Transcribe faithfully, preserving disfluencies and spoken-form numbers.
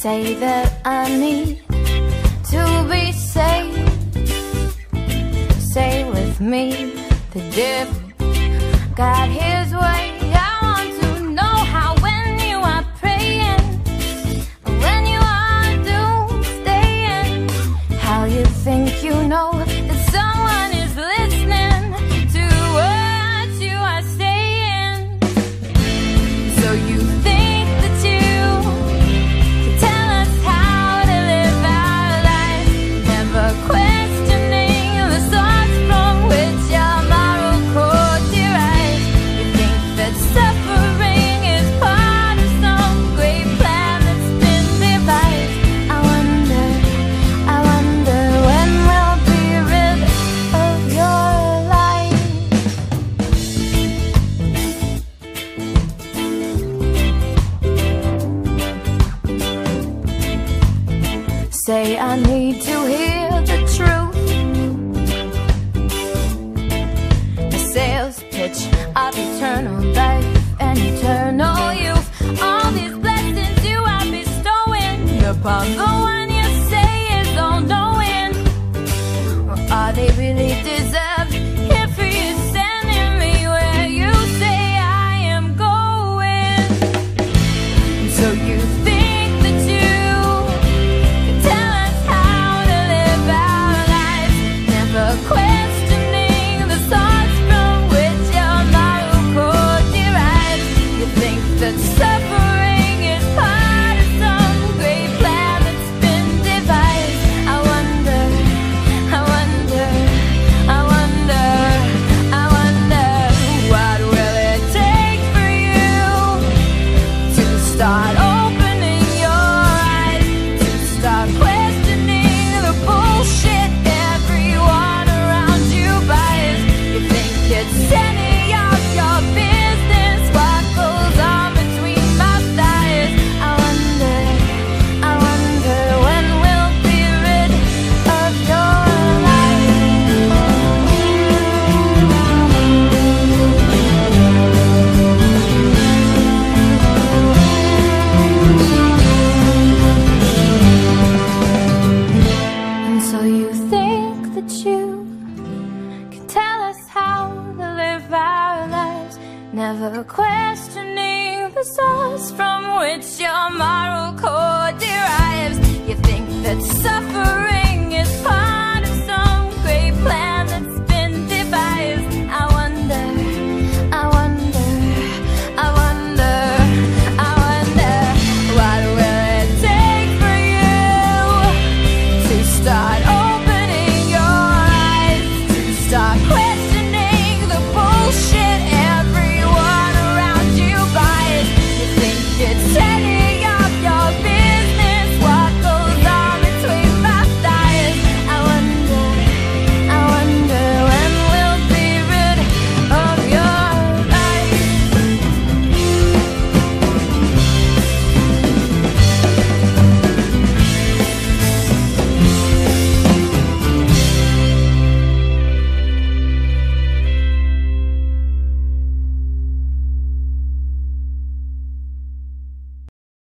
say that I need to be saved. Say with me, the devil got his way. I want to know how when you are praying, when you are doomsdaying, how you think you know that someone is listening to what you are saying. So you think that you can tell us how to live our lives, never questioning the source from which our moral code derives. You think that suffering is part of some great plan that's been devised. I wonder, I wonder when we'll be rid of your life. Say I need to hear the truth, the sales pitch of eternal life and eternal youth. All these blessings you are bestowing upon the one you say is all-knowing. Or are they really deserved if you're sending me where you say I am going? So you think that you can tell us how to live our lives, never questioning the source from which your moral code derives. You think that suffering is part of some great plan that's been devised. I wonder, I wonder, I wonder, I wonder, what will it take for you to start opening your eyes, to start questioning the bullshit everyone around you buys? You think it's any of your business what goes on between my thighs? I wonder, I wonder when we'll be rid of your And so you think that you can tell us how to live our lives, never questioning the source from which your mind